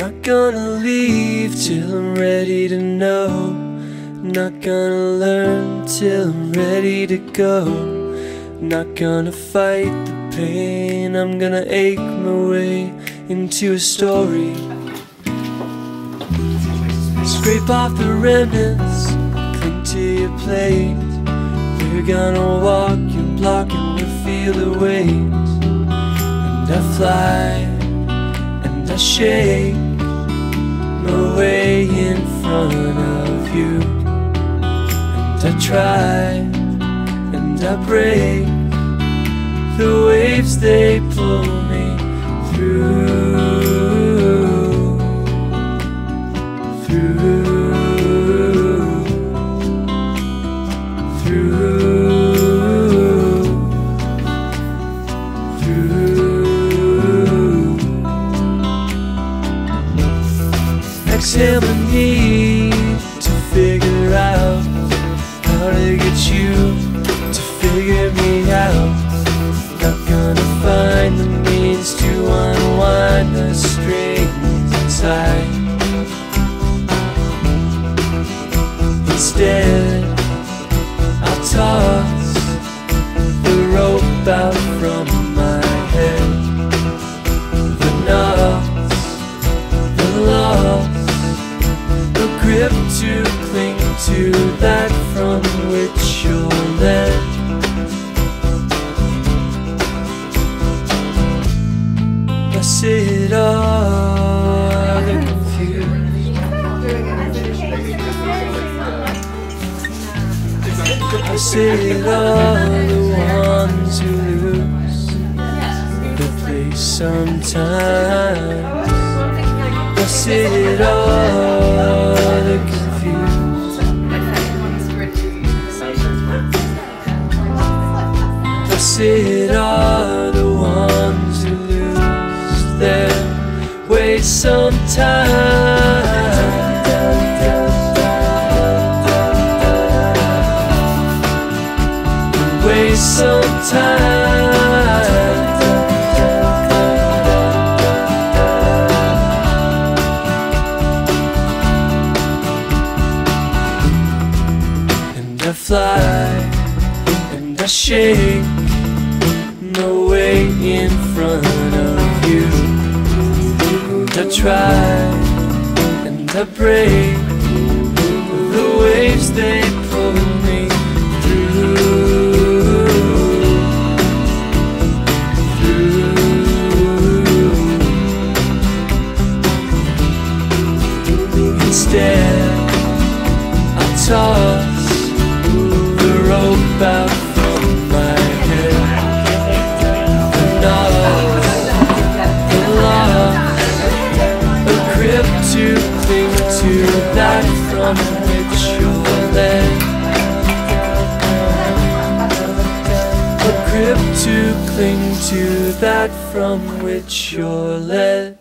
Not gonna leave till I'm ready to know. Not gonna learn till I'm ready to go. Not gonna fight the pain, I'm gonna ache my way into a story. Scrape off the remnants, cling to your plate. We're gonna walk and block and we'll feel the weight. And I fly and I shake my way in front of you. And I try and I break the waves, they pull me through. Exhale my need to figure out how to get you to figure me out. Not gonna find the means to unwind the strings inside. Instead, I'll toss the rope out from my head. The knots, the loss, the grip to cling to, that from which you're led. Blessed are the confused. Blessed are the ones who lose their place sometimes. Blessed are the confused. Blessed are the ones who lose their way sometimes. Way sometimes. I fly and I shake my way in front of you. And I try and I break the waves, they pull me through. Instead, I toss the rope out from my head. The knots, the loss, a grip to cling to, that from which you're led. A grip to cling to, that from which you're led.